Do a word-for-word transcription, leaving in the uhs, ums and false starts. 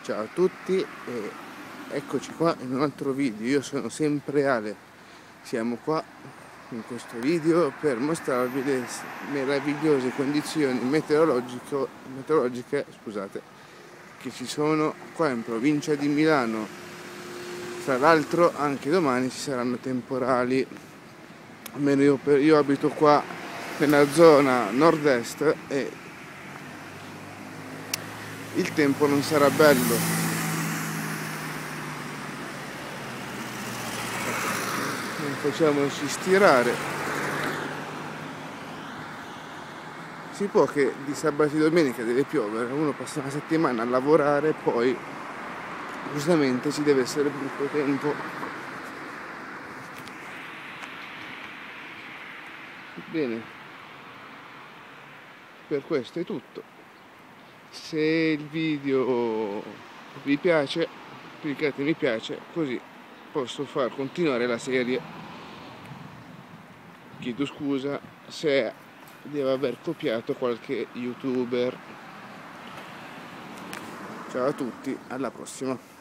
Ciao a tutti e eccoci qua in un altro video. Io sono sempre Ale. Siamo qua in questo video per mostrarvi le meravigliose condizioni meteorologiche, meteorologiche scusate, che ci sono qua in provincia di Milano. Tra l'altro anche domani ci saranno temporali. Almeno io, io abito qua nella zona nord-est e il tempo non sarà bello. Non facciamoci stirare. Si può che di sabato e domenica deve piovere, uno passa una settimana a lavorare, poi giustamente ci deve essere brutto tempo. Bene, per questo è tutto. Se il video vi piace, cliccate mi piace, così posso far continuare la serie. Chiedo scusa se devo aver copiato qualche youtuber. Ciao a tutti, alla prossima.